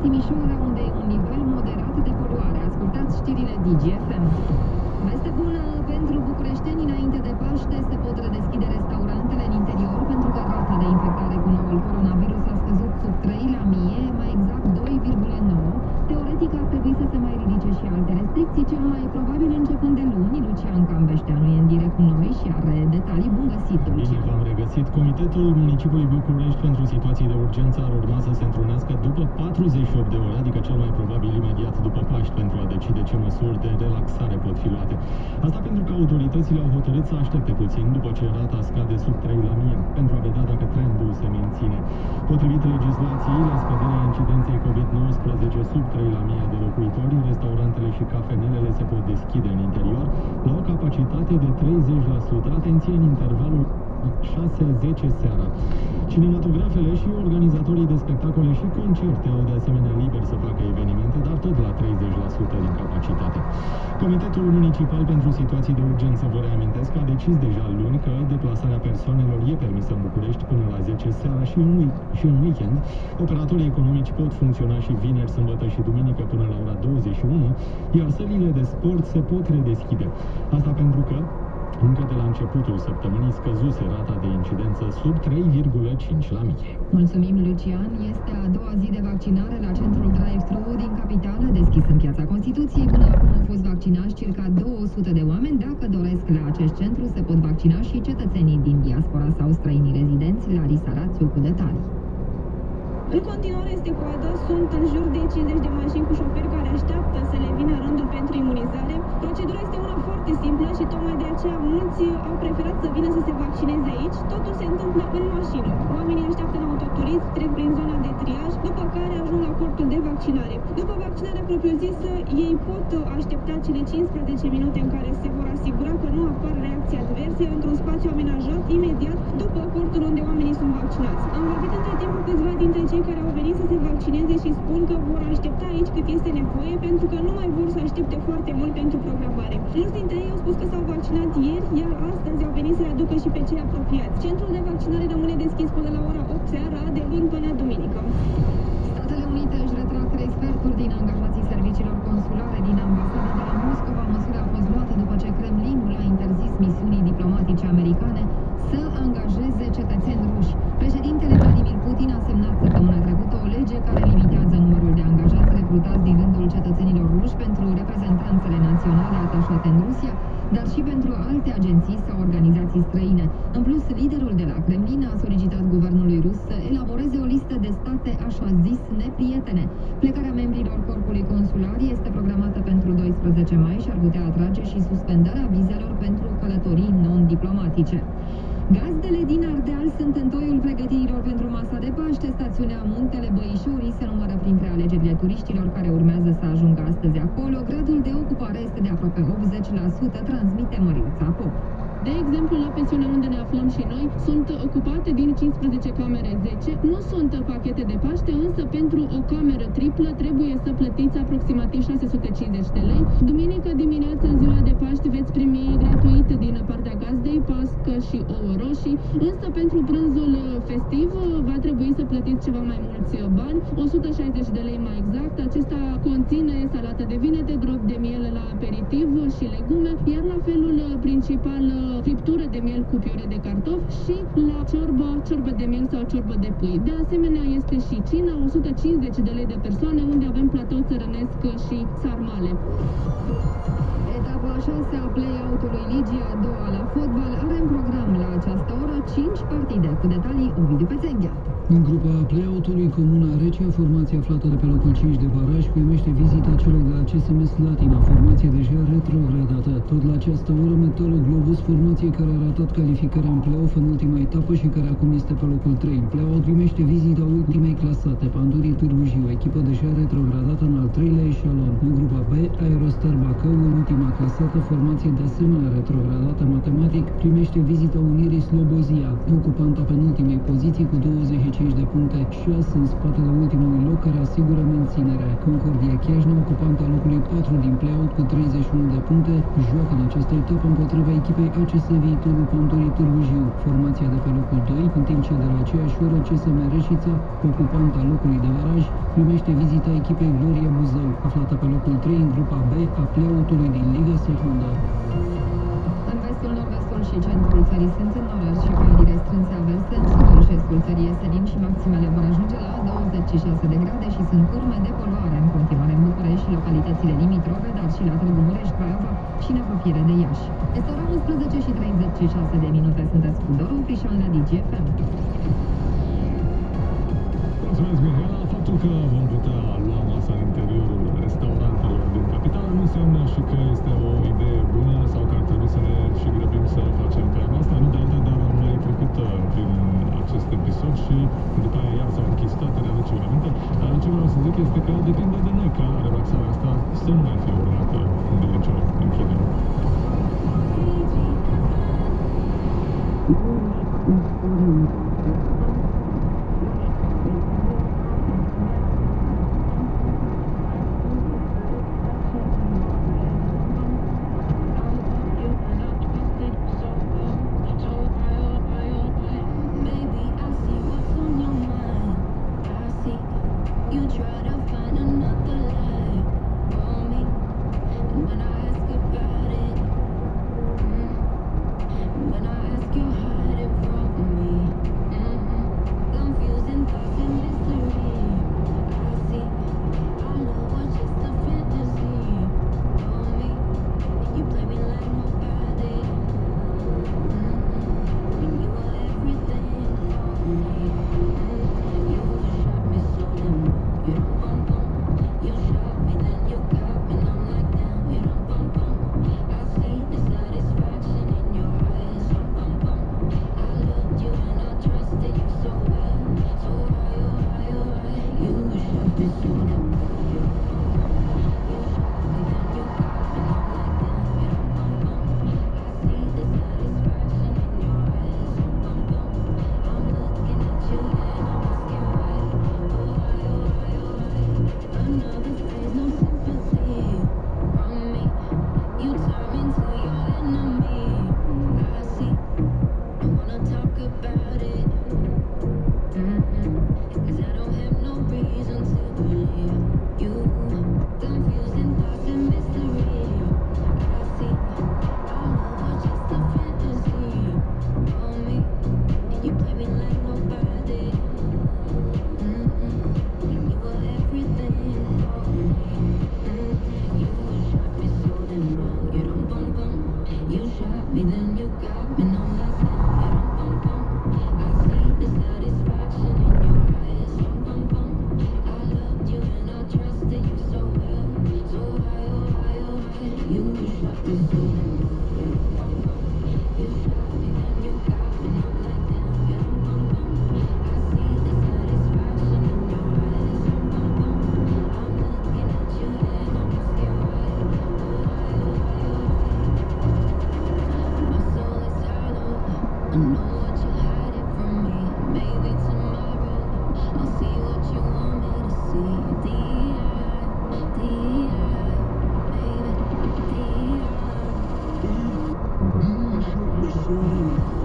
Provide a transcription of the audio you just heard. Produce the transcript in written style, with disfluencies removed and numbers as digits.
Timișoara, unde e un nivel moderat de poluare. Ascultați știrile DGFM. Veste bună pentru bucureșteni: înainte de Paște se pot redeschide restaurantele în interior, pentru că rata de infectare cu noul coronavirus a scăzut sub 3 la 1000, mai exact 2,9. Teoretic ar trebui să se mai ridice și alte restricții, cel mai probabil începând de luni. Lucian Cambeșteanu e în direct cu noi și are detalii. Bun găsit, Lucian! Bine v-am regăsit. Comitetul Municipiului București pentru situații de urgență ar urma să se întrunească după 48 de ore, adică cel mai probabil imediat după Paști, pentru a decide ce măsuri de relaxare pot fi luate. Asta pentru că autoritățile au hotărât să aștepte puțin după ce rata scade sub 3 la 1000, pentru a vedea dacă trendul se menține. Potrivit legislației, la scăderea incidenței COVID-19 sub 3 la 1000 de locuitori, restaurantele și cafenelele se pot deschide în interior la o capacitate de 30%, atenție, în intervalul 6-10 seara. Cinematografele și organizatorii de spectacole și concerte au de asemenea liber să facă evenimente, dar tot la 30% din capacitate. Comitetul Municipal pentru situații de urgență, vă reamintesc, a decis deja luni că deplasarea persoanelor e permisă în București până la 10 seara și în weekend. Operatorii economici pot funcționa și vineri, sâmbătă și duminică până la ora 21, iar sălile de sport se pot redeschide. Asta pentru că încă de la începutul săptămânii scăzuse rata de incidență sub 3,5 la 1000. Mulțumim, Lucian. Este a doua zi de vaccinare la centrul Drive-Thru din capitală, deschis în Piața Constituției. Până acum au fost vaccinați circa 200 de oameni. Dacă doresc, la acest centru se pot vaccina și cetățenii din diaspora sau străinii rezidenți. Larisa Rațiu cu detalii. În continuare este coadă, sunt în jur de 50 de mașini cu șoferi care așteaptă să le vină rândul pentru imunizare. Procedura este una foarte simplă și tocmai de aceea mulți au preferat să vină să se vaccineze aici. Totul se întâmplă în mașină. Oamenii așteaptă în autoturism, trec prin zona de triaj, după care ajung la cortul de vaccinare. După vaccinarea propriu-zisă, ei pot aștepta cele 15 minute în care se vor asigura că nu apar reacții adverse într-un spațiu amenajat imediat după cortul unde oamenii sunt vaccinați. Am vorbit între timp cu câțiva dintre cei care au venit să se vaccineze și spun că vor aștepta aici cât este nevoie, pentru că nu mai vor să aștepte foarte mult pentru programare. Mulți dintre ei au spus că s-au vaccinat ieri, iar astăzi au venit să-i aducă și pe cei apropiați. Centrul de vaccinare rămâne deschis până la ora 8 seara, de luni până duminică. Statele Unite își retrag 3 sferturi din angajații serviciilor consulare din ambasada de la Moscova. Măsura a fost luată după ce Kremlinul a interzis misiunii diplomatice americane să angajeze cetățeni ruși. Președintele Vladimir Putin a semnat săptămâna trecută o lege care limitează numărul de angajați recrutați din rândul cetățenilor ruși pentru reprezentanțele naționale atașate în Rusia, dar și pentru alte agenții sau organizații străine. În plus, liderul de la Kremlin a solicitat guvernului rus să elaboreze o listă de state așa zis neprietene. Plecarea membrilor corpului consular este programată pentru 12 mai și ar putea atrage și suspendarea vizelor pentru călătorii non-diplomatice. Gazdele din Ardeal sunt în toiul pregătirilor pentru masa de Paște. Stațiunea Muntele Băișorii se numără printre alegerile turiștilor care urmează să ajungă astăzi acolo. Gradul de ocupare este de aproape 80%, transmite Măriuța Pop. De exemplu, la pensiunea unde ne aflăm și noi, sunt ocupate din 15 camere 10. Nu sunt pachete de Paște, însă pentru o cameră triplă trebuie să plătiți aproximativ 650 de lei. Duminică dimineața, în ziua de Paște, veți primi gratuit din partea gazdei pască și ouă roșii, însă pentru prânzul festiv va trebui să plătiți ceva mai mulți bani, 160 de lei mai exact. Acesta conține salată de vinete, drop de miel la aperitiv și legume, iar la felul principal friptură de miel cu piure de cartofi și la ciorbă de miel sau ciorbă de pui. De asemenea, este și cina, 150 de lei de persoane, unde avem platou țărănesc și sarmale. Etapa a 6-a play-out-ului Ligii a doua la fotbal are în program la această oră 5 partide. Cu detalii, Ovidiu Pețenghea. În grupa play-out-ului, Comuna Recia, formația aflată de pe locul 5 de baraj, primește vizita celor de la CSM Slatina, formație deja retrogradată. Tot la această oră, Metalo Globus, formație care a ratat calificarea în play-off în ultima etapă și care acum este pe locul 3. În play-out primește vizita ultimei clasate, Pandurii Târgu Jiu, echipă deja retrogradată în al 3-lea eșalon. În grupa B, Aerostar Bacău, ultima clasată, formație de asemenea retrogradată matematic, primește vizita Unirii Slobozia, ocupanta penultimei poziții cu 25 25 de puncte, 6 în spatele ultimului loc care asigură menținerea. Concordia Chiajna, ocupanta locului 4 din play-out cu 31 de puncte, joacă în această etapă împotriva echipei ACS Viitorul Pantorii Târgu Jiu. Formația de pe locul 2, în timp ce de la aceeași oră CSM Reșița, ocupanta locului de baraj, primește vizita echipei Gloria Buzău, aflată pe locul 3 în grupa B a play-out-ului din Liga Secundă. În vestul, nord-vestul și centrul țării sunt înnorați și pădure strânse averse. În sudul și estul țării este lin și maximele vor ajunge la 26 de grade și sunt curme de poluare în continuare în București și localitățile limitrofe, dar și la Târgu Mureș, Craiova și în apropiere de Iași. Este ora 11 și 36 de minute. Sunteți cu Doru Fișan la DGFM. Mulțumesc, Mihaela. Faptul că vom putea lua masa în interiorul restaurantelor din capitală nu înseamnă și că este o idee bună sau că ar trebui să ne și grăbim să facem treaba asta. Nu de alta, dar am mai trecut prin acest episod și după aia iar s-au închis toate, ne aducem aminte. Dar ce vreau să zic este că depinde de noi ca relaxarea asta să nu mai fie urmată de nicio închidere. Baby,